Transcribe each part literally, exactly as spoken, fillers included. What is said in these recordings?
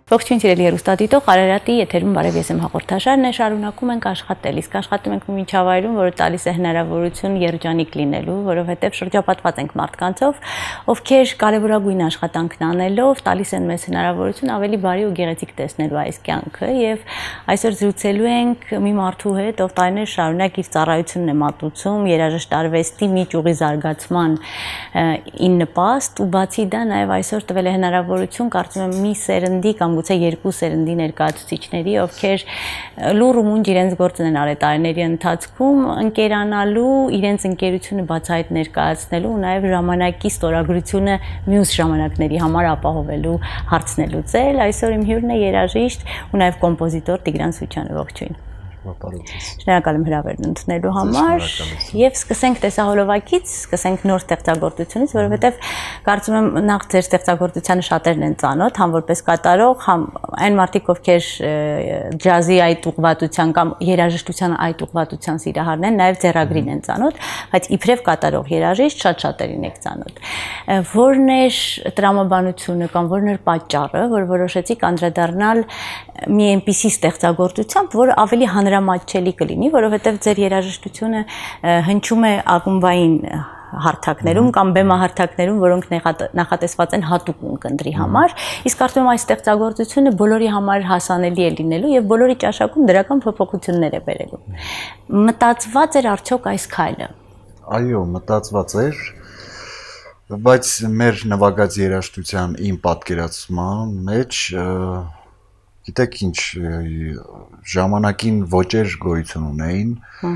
Ողջույն սիրելի հեռուստադիտող, Արարատի եթերում բարև ես եմ հաղորդաշարն է, շարունակում ենք աշխատել, իսկ աշխատում ենք մի միջավայրում, որը տալիս է հնարավորություն երջանիկ լինելու, որովհետև շրջապատված ենք մարդկանցով, ովքեր կարևորագույն աշխատանքն անելով տալիս են մեզ հնարավորություն ավելի բարի ու գեղեցիկ տեսնելու այս կյանքը, եւ այսօր զրուցելու ենք մի մարդու հետ, ով տարիներ շարունակ իր ծառայությունն է մատուցում երաժշտ արվեստի մի ճյուղի զարգացման ին նպաստ, ու բացի դա նաև այսօր տվել է հնարավորություն, կարծում եմ, մի սերնդի կամ գուցե երկու սերնդի ներկայացուցիչների, ովքեր լուռ ու մունջ իրենց գործն են արել տարիների ընթացքում, ընկերանալու, իրենց ընկերությունը բացահայտ ներկայացնելու ու նաև ժամանակի ստորագրությունը մյուս ժամանակների համար ապահովելու հարցն է լուծել։ Այսօր իմ հյուրն է երաժիշտ ու նաև կոմպոզիտոր Տիգրան Սուչյանը, ողջույն։ Շնորհակալ եմ հրավերն ընդունելու համար եւ սկսենք տեսահոլովակից, սկսենք նոր ստեղծագործությունից, որովհետեւ կարծում եմ նախ ձեր ստեղծագործությանը շատերն են ծանոթ, համ որպես կատարող, համ այն մարդիկ, ովքեր ջազի այդ ուղղվածության կամ երաժշտության այդ ուղղվածության սիրահարն են, նաեւ ձեռագրին են ծանոթ, բայց իբրև կատարող երաժիշտ շատ շատերին եք ծանոթ։ Որն էր տրամաբանությունը կամ որն էր պատճառը, որ որոշեցիք անդրադառնալ մի այնպիսի ստեղծագործությամբ, որը ավելի հանրամատչելի կլինի, որովհետև ձեր երաժշտությունը հնչում է ակումբային հարթակներում կամ բեմահարթակներում, որոնք նախատեսված են հատուկ ունկնդրի համար, իսկ կարծում եմ այս ստեղծագործությունը բոլորի համար հասանելի է լինելու եւ բոլորի ճաշակում դրական փոփոխություններ է բերելու։ Մտածված էր արդյոք այս քայլը։ Այո, մտածված էր, բայց մեր նվագած երաժշտության իմ պատկերացման մեջ գիտեք ինչ, ժամանակին ոճեր գոյություն ունեին,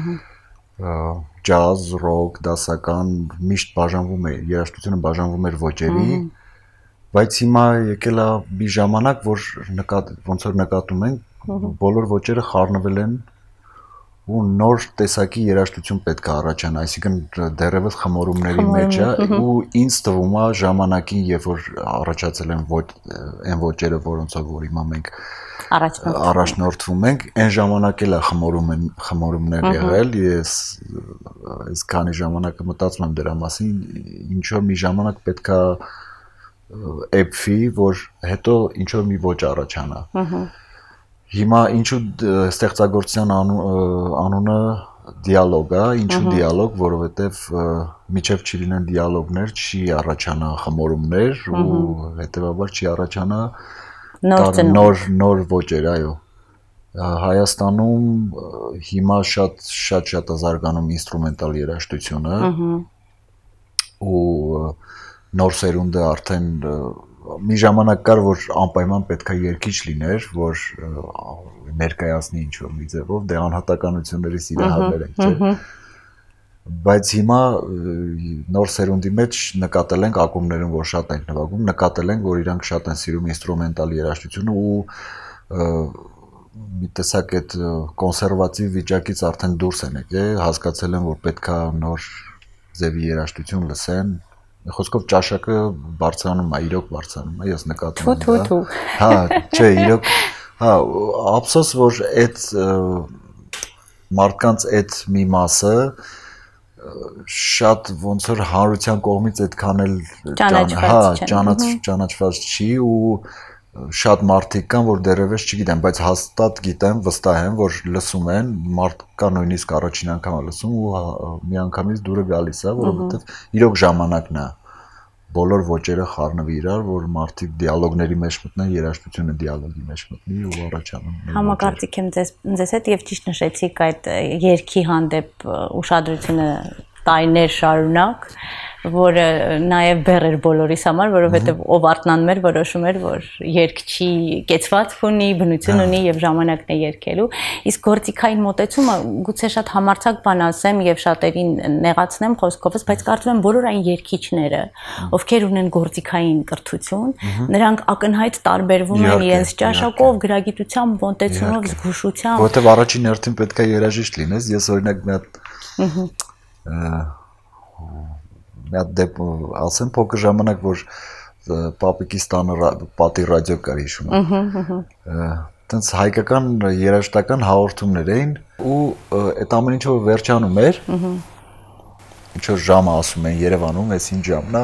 ջազ, ռոք, դասական, միշտ բաժանվում է, երաժշտությունը բաժանվում էր ոճերի, բայց հիմա եկել է մի ժամանակ, որ ոնց որ նկատում ենք, բոլոր ոճերը խառնվել են ու նոր տեսակի երաժշտություն պետք է առաջանա, այսինքն դեռևս խմորումների մեջ է, ու ինձ թվում է ժամանակին, երբ որ առաջացել են այն ոճերը, որոնցով որ հիմա մենք առաջնորդվում ենք, այն ժամանակ էլ է խմորումներ եղել, ես այս քանի ժամանակը մտածում եմ դրա մասին, ինչ որ մի ժամանակ պետք է էփվի, որ հետո ինչ որ մի ոճ առաջանա։ Հիմա ինչու ստեղծագործության անունը դիալոգ է, ինչու դիալոգ, որովհետև միջև չի լինեն դիալոգներ, չի առաջանա խմորումներ ու հետևաբար չի առաջանա նոր նոր ոճեր, այո։ Հայաստանում հիմա շատ շատ շատ է զարգանում ինստրումենտալ երաժշտությունը ու նոր սերունդը արդեն մի ժամանակ կար, որ անպայման պետք է երգիչ լիներ, որ ներկայացնի ինչ-որ մի ձևով, դե անհատականությունների սիրահարներ ենք, չէ՞։ Բայց հիմա նոր սերունդի մեջ նկատել ենք ակումբներում, որ շատ ենք նվագում, նկատել ենք, որ իրանք շատ են սիրում ինստրումենտալ երաժշտությունը ու մի տեսակ այդ կոնսերվատիվ վիճակից արդեն դուրս են եկել, հասկացել են, որ պետք է նոր ձևի երաժշտություն լսեն։ Խոսքով ճաշակը բարձրանում է, իրոք բարձրանում է, ես նկատում եմ դա։ Թու-թու-թու։ Հա, չէ, իրոք, հա, ափսոս, որ այդ մարդկանց այդ մի մասը շատ ոնց որ հանրության կողմից այդքան էլ ճանաչված չի ու շատ մարդիկ կան, որ դեռևս չգիտեն, բայց հաստատ գիտեմ, վստահ եմ, որ լսում են, մարդկա նույնիսկ առաջին անգամ է լսում ու միանգամից դուրը գալիս է, որովհետև իրոք ժամանակն է բոլոր ոճերը խառնվի իրար, որ մարդիկ դիալոգների մեջ մտնեն, երաժշտությունը դիալոգի մեջ մտնի ու առաջանում։ Համակարծիք եմ ձեզ հետ եւ ճիշտ նշեցիք այդ երգի հանդեպ ուշադրությունը տարիներ շարունակ, որը նաև բեռ էր բոլորիս համար, որովհետև ով արթնանում էր, որոշում էր, որ երգչի կեցվածք ունի, բնություն ունի եւ ժամանակն է երգելու, իսկ գործիքային մոտեցումը գուցե շատ համարձակ բան ասեմ եւ շատերին նեղացնեմ խոսքովս, բայց կարծում եմ բոլոր այն երգիչները, ովքեր ունեն գործիքային կրթություն, նրանք ակնհայտ տարբերվում են իրենց ճաշակով, գրագիտությամբ, մոտեցումով, զգուշությամբ։ Որտեւ առաջին հերթին պետք է երաժիշտ լինես, ես օրինակ մի հատ մի հատ դեպ ասեմ փոքր ժամանակ, որ պապիկիս տանը պատի ռադիո կար հիշում եմ։ Տենց հայկական երաժշտական հաղորդումներ էին ու այդ ամեն ինչը վերջանում էր, ինչ որ ժամը ասում են Երևանում, էս ինչ ժամն է,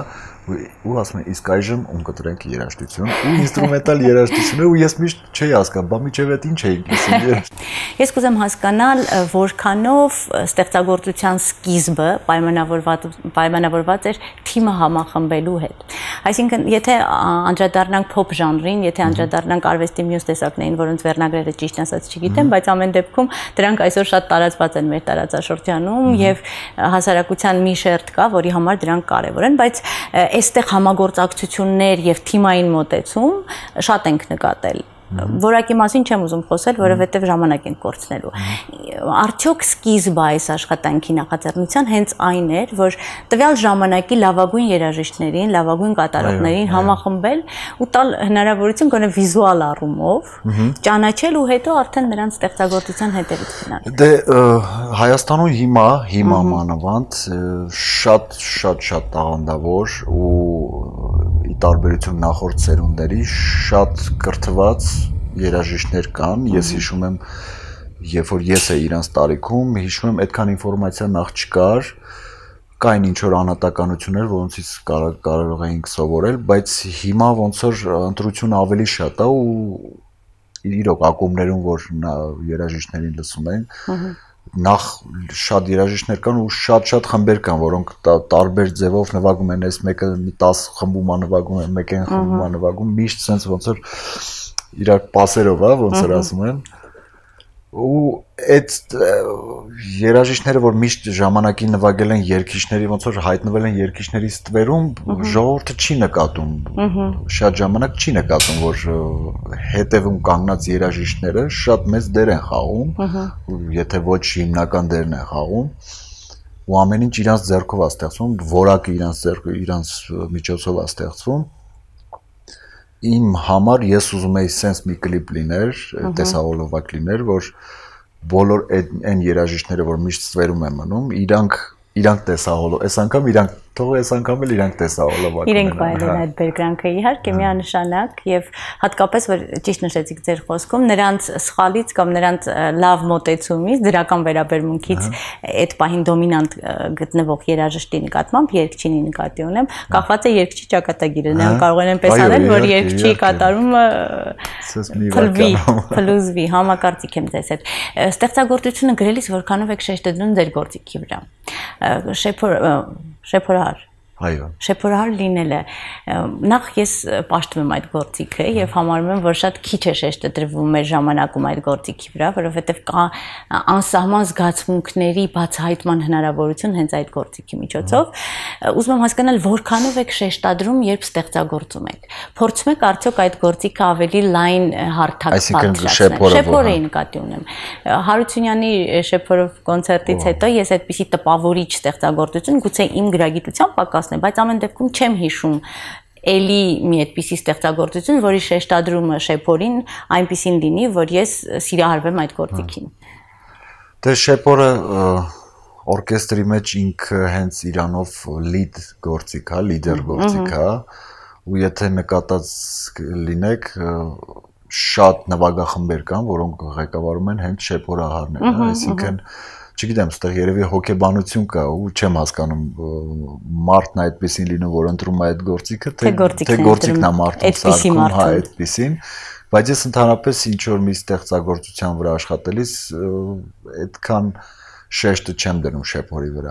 ու ասում են իսկ այժմ ում կտրենք երաժշտություն ու ինստրումենտալ երաժշտություն ու ես միշտ չէի հասկանում, բա միջև այդ ինչ էի լսում։ Ես կուզեմ հասկանալ որքանով ստեղծագործության սկիզբը պայմանավորված պայմանավորված էր թիմը համախմբելու հետ։ Այսինքն, եթե անդրադառնանք փոփ ժանրին, եթե անդրադառնանք արվեստի մյուս տեսակներին, որոնց վերնագրերը ճիշտ ասած չգիտեմ, բայց ամեն դեպքում դրանք այսօր շատ տարածված են մեր տարածաշրջանում եւ հասարակության մի շերտ կա, որի համար դրանք կարեւոր են, բայց այստեղ համագործակցություններ եւ թիմային մոտեցում շատ ենք նկատել։ Որակի մասին չեմ ուզում խոսել, որովհետև ժամանակ ենք կորցնելու։ Արդյոք սկիզբը այս աշխատանքի նախաձեռնության հենց այն էր, որ տվյալ ժամանակի լավագույն երաժիշտներին, լավագույն կատարողներին համախմբել ու տալ հնարավորություն գոնե վիզուալ առումով ճանաչել ու հետո արդեն նրանց ստեղծագործության հետևից գնալ։ Դե Հայաստանում հիմա, հիմա մանավանդ շատ շատ շատ տաղանդավոր ու ի տարբերություն նախորդ սերունդների շատ կրթված երաժիշտներ կան, ես հիշում եմ, երբ որ ես էի իրանց տարիքում, հիշում եմ այդքան ինֆորմացիա նախ չկար, կային ինչ-որ անհատականություններ, որոնցից կարող էինք սովորել, բայց հիմա ոնց որ ընտրությունը ավելի շատ է ու իրոք ակումբներում, որ երաժիշտներին լսում են, նախ շատ երաժիշտներ կան ու շատ-շատ խմբեր կան, որոնք տարբեր ձևով նվագում են, այս մեկը մի տասը խմբում է նվագում, մեկը խմբում է նվագում, միշտ sense ոնց որ իրար պասերով, ոնց որ ասում են։ Ու այդ երաժիշտները, որ միշտ ժամանակին նվագել են երգիչների, ոնց որ հայտնվել են երգիչների ստվերում, ժողովուրդը չի նկատում, շատ ժամանակ չի նկատում, որ հետևում կանգնած երաժիշտները շատ մեծ դեր են խաղում, եթե ոչ հիմնական դերն են խաղում, ու ամեն ինչ իրանց ձեռքով է ստեղծվում, որակը իրանց ձեռքով, իրանց միջոցով է ստեղծվում։ Իմ համար ես ուզում էի sense մի կլիպ լիներ, տեսահոլովակ լիներ, որ բոլոր այն երաժիշտները, որ միշտ ստվերում են մնում, իրանք իրանք տեսահոլով, այս անգամ իրանք թող այս անգամ էլ իրանք տեսահոլովակ ունենան։ Իրենք վայելեն այդ բերկրանքը իհարկե միանշանակ եւ հատկապես որ ճիշտ նշեցիք ձեր խոսքում, նրանց սխալից կամ նրանց լավ մոտեցումից, դրական վերաբերմունքից այդ պահին դոմինանտ գտնվող երաժշտի նկատմամբ երգչինի նկատի ունեմ, կախված է երգչի ճակատագիրը, նրանք կարող են այնպես անել, որ երգչի կատարումը փլվի, փլուզվի, համակարծիք եմ ձեզ հետ։ Ստեղծագործությունը գրելիս որքանով եք շեշտը դնում ձեր գործիքի վրա։ Շեփոր շեփորահար Այո։ Շեփորահար լինելը նախ ես պաշտվում եմ այդ գործիքը եւ համարում եմ, որ շատ քիչ է շեշտը դրվում մեր ժամանակում այդ գործիքի վրա, որովհետեւ կա անսահման զգացմունքների բացահայտման հնարավորություն հենց այդ գործիքի միջոցով։ Ուզում եմ հասկանալ որքանով եք շեշտադրում, երբ ստեղծագործում եք։ Փորձում եք արդյոք այդ գործիքը ավելի լայն հարթակ պատրաստել։ Շեփորը նկատի ունեմ։ Հարությունյանի շեփորով կոնցերտից հետո ես այդպիսի տպավորիչ ստեղծագործություն գուցե իմ գրագիտության պակաս բայց ամեն դեպքում չեմ հիշում էլի մի այդպիսի ստեղծագործություն, որի շեշտադրումը շեփորին այնպիսին լինի, որ ես սիրահարվեմ այդ գործիքին։ Դե շեփորը օրկեստրի մեջ ինքը հենց իրանով լիդ գործիք է, լիդեր գործիք է, ու եթե նկատած լինեք, շատ նվագախմբեր կան, որոնք ղեկավարում են հենց շեփորահարները, այսինքն չգիտեմ, ստեղ երևի հոգեբանություն կա ու չեմ հասկանում մարդն այդպեսին լինում, որ ընտրում է այդ գործիքը, թե գործիքն է մարդուն սարքում, հա, այդպեսին, բայց ես ընդհանրապես ինչ որ մի ստեղծագործության վրա աշխատելիս այդքան շեշտը չեմ դնում շեփորի վրա։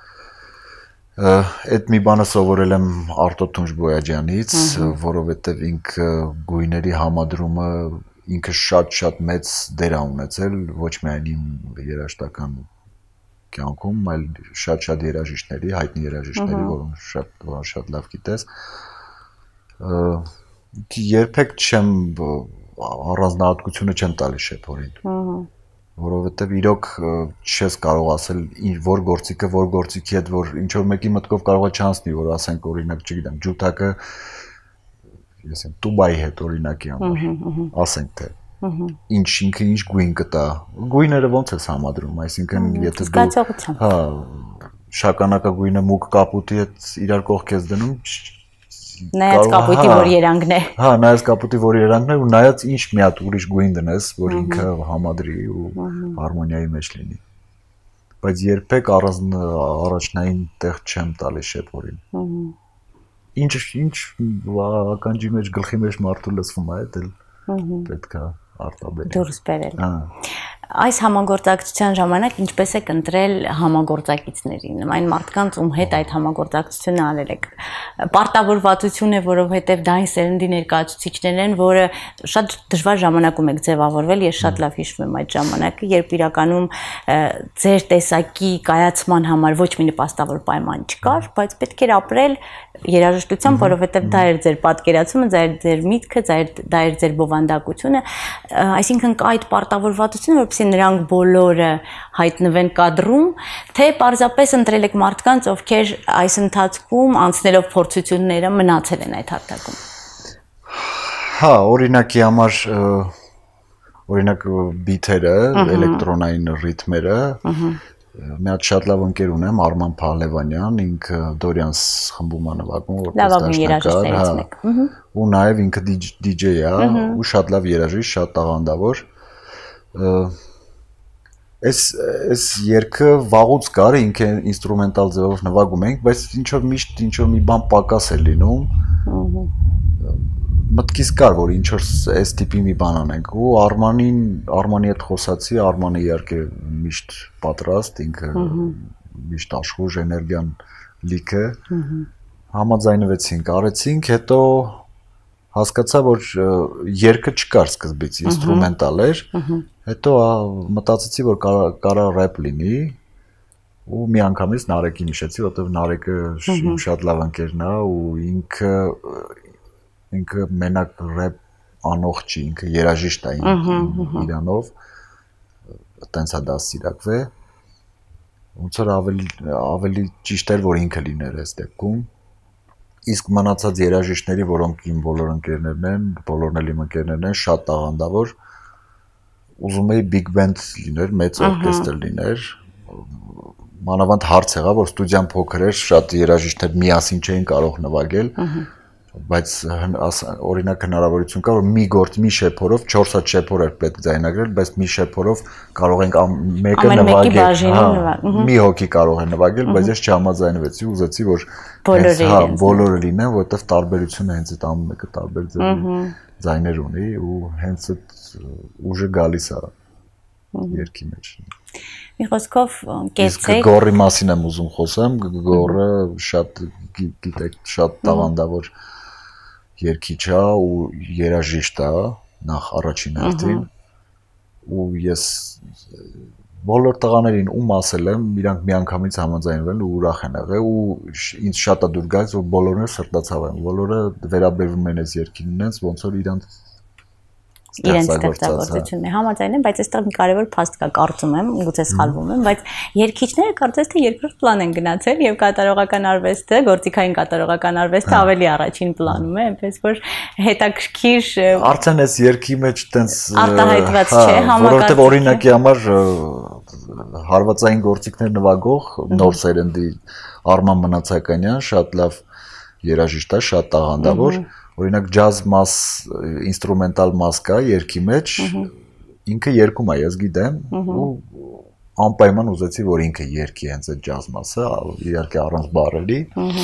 Այդ մի բանը սովորել եմ Արտո Թունջի Բոյաջյանից, որովհետև ինքը գույների համադրումը ինքը շատ-շատ մեծ դեր է ունեցել ոչ միայն իմ երաժշտական կյանքում, այլ շատ-շատ երաժիշտների, հայտնի երաժիշտների, որոնք շատ շատ լավ գիտես։ Երբեք չեմ առանձնահատկությունը չեմ տալիս շեփորին, որովհետև իրոք չես կարող ասել որ գործիքը, որ գործիքի հետ, որ ինչ որ մեկի մտքով կարող է չանցնի, որ ասենք օրինակ, չգիտեմ, ջութակը ես եմ տուբայի հետ օրինակի համար, ասենք թե ինչ ինքը ինչ գույն կտա, գույները ոնց ես համադրում, այսինքն եթե դու հա շագանակագույնը մուգ կապուտի հետ իրար կողք ես դնում, նայած կապուտի որ երանգն է, հա նայած կապուտի որ երանգն է ու նայած ինչ մի հատ ուրիշ գույն դնես, որ ինքը համադրի ու հարմոնիայի մեջ լինի, բայց երբեք առանձն առաջնային տեղ չեմ տալիս շեփորին։ ինչ ինչ ականջի մեջ գլխի մեջ մարդու լսվում է, դա պետք է արտաբերել։ Դուրս բերել։ Հա։ Այս համագործակցության ժամանակ ինչպես եք ընտրել համագործակիցներին, այն մարդկանց, ում հետ այդ համագործակցությունը արել եք։ Պարտավորվածություն է, որովհետև դա այն սերնդի ներկայացուցիչներ են, որը շատ դժվար ժամանակում եք ձևավորվել, ես շատ լավ հիշում եմ այդ ժամանակը, երբ իրականում ձեր տեսակի կայացման համար ոչ մի նպաստավոր պայման չկար, բայց պետք էր ապրել երաժշտությամբ, որովհետև դա էր ձեր պատկերացումը, դա էր ձեր միտքը, դա էր ձեր բովանդակությունը, այսինքն կա այդ պարտավորվածությունը, որպեսզի նրանք բոլորը հայտնվեն կադրում, թե պարզապես ընտրել եք մարդկանց, ովքեր այս ընթացքում անցնելով փորձությունները մնացել են այդ հարթակում։ Հա, օրինակի համար օրինակ բիթերը, էլեկտրոնային ռիթմերը, մի հատ շատ լավ ընկեր ունեմ, Արման Փահլևանյան, ինքը Դորյանս խմբում է նվագում, որպես երաժիշտներից մեկը։ Ու նաև ինքը դիջեյ է, ու շատ լավ երաժիշտ, շատ տաղանդավոր։ Այս այս երգը վաղուց կար, ինքը ինստրումենտալ ձևով նվագում ենք, բայց ինչ որ միշտ ինչ որ մի բան պակաս է լինում։ Մտքից կար, որ ինչ որ այս տիպի մի բան անենք, ու Արմանին, Արմանի հետ խոսացի, Արմանը իհարկե միշտ պատրաստ, ինքը միշտ աշխուժ էներգիան լիքը, համաձայնվեցինք, արեցինք, հետո հասկացա, որ երգը չկար սկզբից, ինստրումենտալ էր, հետո մտածեցի, որ կարա ռեփ լինի, ու մի անգամից Նարեկին հիշեցի, որովհետև Նարեկը շատ լավ ընկերն է, ու ինքը ինքը մենակ ռեփ անող չի, ինքը երաժիշտ է իրանով, տենց է դա սիրակվե, ոնց որ ավելի ավելի ճիշտ էր, որ ինքը լիներ այս դեպքում, իսկ մնացած երաժիշտների, որոնք իմ բոլոր ընկերներն են, բոլորն էլ իմ ընկերներն են, շատ տաղանդավոր, ուզում էի big band լիներ, մեծ օրկեստր լիներ, մանավանդ հարց եղավ, որ ստուդիան փոքր էր, շատ երաժիշտներ միասին չէին կարող նվագել, բայց օրինակ հնարավորություն կա, որ մի գործ մի շեփորով չորս հատ շեփոր էր պետք ձայնագրել, բայց մի շեփորով կարող ենք մեկը նվագել, մի հոգի կարող է նվագել, բայց ես չհամաձայնվեցի, ուզեցի, որ բոլորը լինեն, որովհետև տարբերությունը հենց այդ ամեն մեկը տարբեր ձայներ ունի ու հենց այդ ուժը գալիս է երգի մեջ։ Մի խոսքով կեցեք Գոռի մասին եմ ուզում խոսեմ, Գոռը շատ գիտեք, շատ տաղանդավոր երգիչ է ու երաժիշտ է, նախ առաջին հերթին, ու ես բոլոր տղաներին ում ասել եմ, իրանք միանգամից համաձայնվել ու ուրախ են եղել ու ինձ շատ է դուր գալիս, որ բոլորն էլ սրտացավ են, բոլորը վերաբերվում են այս երգին ինձ, ոնց որ իրանք իրենց ստեղծագործությունն է, համաձայն եմ, բայց այստեղ մի կարևոր փաստ կա, կարծում եմ, գուցե սխալվում եմ, բայց երգիչները կարծես թե երկրորդ պլան են գնացել եւ կատարողական արվեստը, գործիքային կատարողական արվեստը ավելի առաջին պլանում է, այնպես որ հետաքրքիր արդեն այս երգի մեջ տենց արտահայտված չէ, որովհետեւ օրինակի համար հարվածային գործիքներ նվագող նոր սերնդի Արման Մնացականյան շատ լավ երաժիշտ է, շատ տաղանդավոր Օրինակ ջազ մաս, ինստրումենտալ մաս կա երգի մեջ, ինքը երգում է, ես գիտեմ, ու անպայման ուզեցի, որ ինքը երգի հենց այդ ջազ մասը, իհարկե առանց բառերի,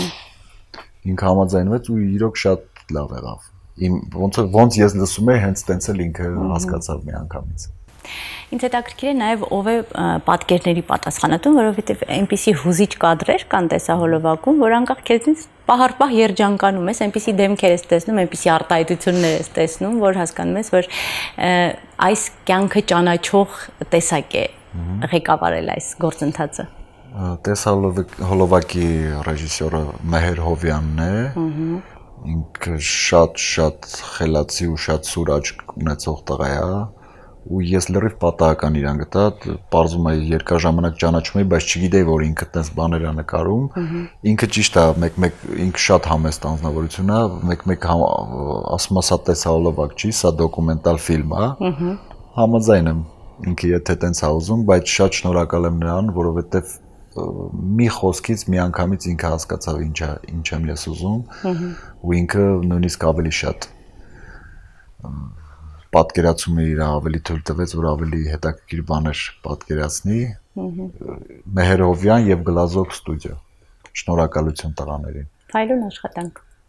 ինքը համաձայնվեց ու իրոք շատ լավ եղավ։ Ոնց ես լսում էի, հենց տենց էլ ինքը հասկացավ մի անգամից։ Ինձ հետաքրքիր է նաև ով է պատկերների պատասխանատուն, որովհետև այնպիսի հուզիչ կադրեր կան տեսահոլովակում, որ անկախ քեզնից պահար-պահ երջանկանում ես, այնպիսի դեմքեր ես տեսնում, այնպիսի արտահայտություններ ես տեսնում, որ հասկանում ես, որ այս կյանքը ճանաչող տեսակ է ղեկավարել այս գործընթացը։ Տեսահոլովակի ռեժիսորը Մեհեր Հովյանն է, ինքը շատ-շատ խելացի ու շատ սուր աչք ունեցող տղա է, ու ես լրիվ պատահական իրան գտա, պարզում է երկար ժամանակ ճանաչում էի, բայց չգիտեի, որ ինքը տես բաներ է նկարում, ինքը ճիշտ է, մեկ-մեկ ինքը շատ համեստ անձնավորություն է, մեկ-մեկ ասում է սա տեսահոլովակ չի, սա դոկումենտալ ֆիլմ է, համաձայն եմ ինքը եթե տենց է ուզում, բայց շատ շնորհակալ եմ նրան, որովհետև մի խոսքից մի անգամից ինքը հասկացավ ինչ եմ ես ուզում, ու ինքը նույնիսկ ավելի շատ պատկերացումը իր ավելի թույլ տվեց, որ ավելի հետաքրքիր բաներ պատկերացնի, Մեհեր Հովյան եւ Գլազոկ ստուդիո։ Շնորհակալություն տղաներին։ Փայլուն աշխատանք։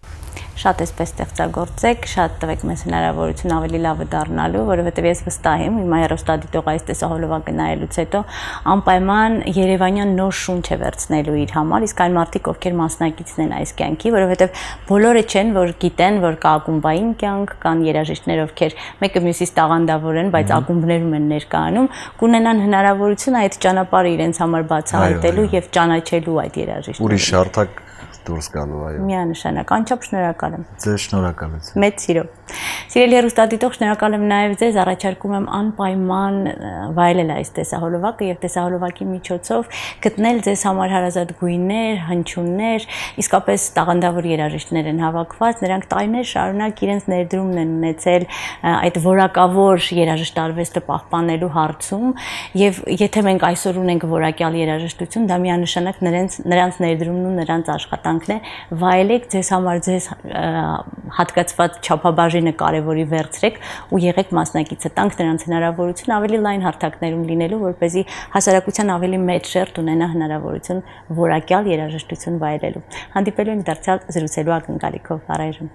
շատ էսպես ստեղծագործեք, շատ տվեք մեզ հնարավորություն ավելի լավը դառնալու, որովհետև ես վստահ եմ, հիմա հեռուստադիտողը այս տեսահոլովակը նայելուց հետո անպայման Երևանյան նոր շունչ է վերցնելու իր համար, իսկ այն մարդիկ, ովքեր մասնակիցն են այս կյանքի, որովհետև բոլորը չեն, որ գիտեն, որ կա ակումբային կյանք, կան երաժիշտներ, ովքեր մեկը մյուսից տաղանդավոր են, բայց ակումբներում են ներկայանում, կունենան հնարավորություն այդ ճանապարհը իրենց համար բացահայտելու եւ ճանաչելու այդ երաժիշտները։ Ուրիշ հարթակ դուրս գալու, այո։ Միանշանակ, անչափ շնորհակալ եմ։ Ձեզ շնորհակալություն։ Մեծ սիրով։ Սիրելի հեռուստադիտող, շնորհակալ եմ նաև ձեզ, առաջարկում եմ անպայման վայելել այս տեսահոլովակը եւ տեսահոլովակի միջոցով գտնել ձեզ համար հարազատ գույներ, հնչյուններ, իսկապես տաղանդավոր երաժիշտներ են հավաքված, նրանք տարիներ շարունակ իրենց ներդրումն են ունեցել այդ որակավոր երաժշտարվեստը պահպանելու հարցում եւ եթե մենք այսօր ունենք որակյալ երաժշտություն, դա միանշանակ նրանց նրանց ներդրումն ու նրանց աշխատանքն է, վայելեք ձեզ համար ձեզ հատկացված չափաբաժինը կարևորի վերցրեք ու եղեք մասնակիցը, տանք նրանց հնարավորություն ավելի լայն հարթակներում լինելու, որպեսզի հասարակության ավելի մեծ շերտ ունենա հնարավորություն որակյալ երաժշտություն վայելելու։ Հանդիպելու ենք դարձյալ զրուցելու ակնկալիքով առայժմ։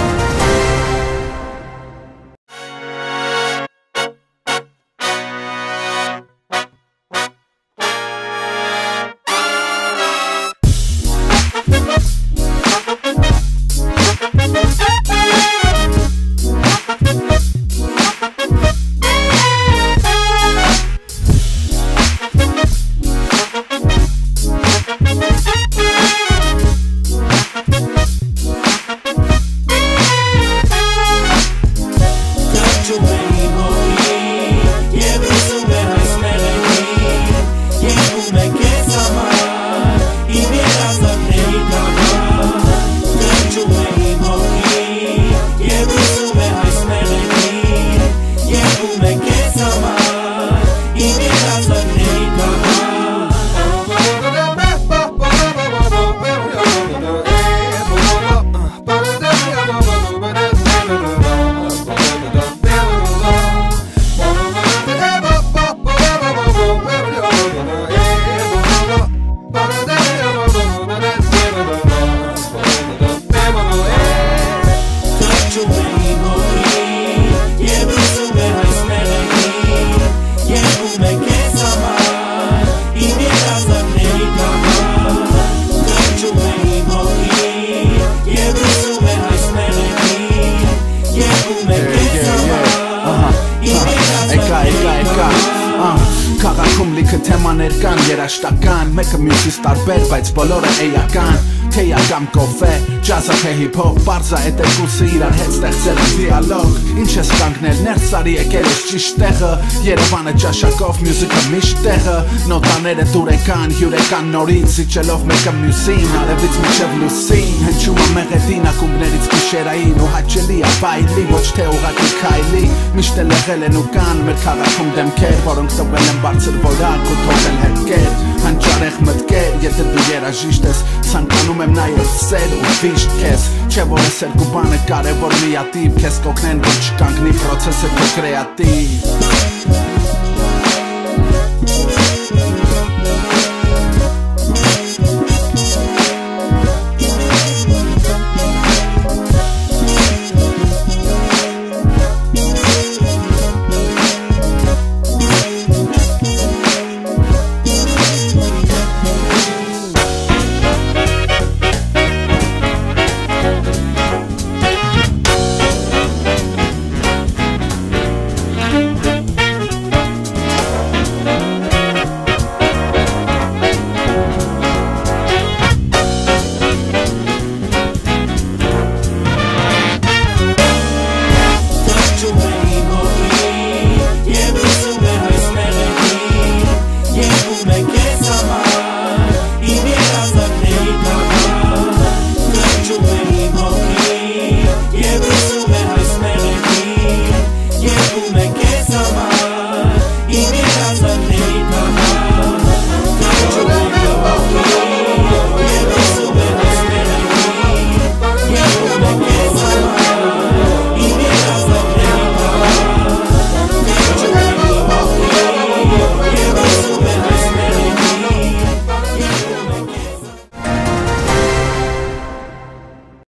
Թեմաներ կան երաշտական, մեկը մյուսից տարբեր, բայց բոլորը էական, թեյա կամ կոֆե, ջազը թե հիփ-հոփ, բարձա այդ երկուսը իրար հետ ստեղծել են դիալոգ, ինչ ես կանգնել, ներս արի եկել ես ճիշտ տեղը, Երևանը ճաշակով, մյուզիկը միշտ տեղը, նոտաները դուրեկան, հյուրեկան նորից, իջելով մեկը մյուսին, արևից մինչև լուսին, հնչում է մեղեդին, ակումբներից գիշերային ու հաճելի է վայլի, ոչ թե ուղղակի քայլի, միշտ էլ եղել են ու կան մեր քաղաքում դեմքեր, որոնք տվել են բարձր որակ ու թողել հետքեր, հանճարեղ մտքեր, եթե դու երաժիշտ ես, ցանկանում եմ նաև սեր ու վիշտ քեզ, չէ որ այս երկու բանը կարևոր միատիվ, քեզ կօգնեն որ չկանգնի պրոցեսը քո կրեատիվ։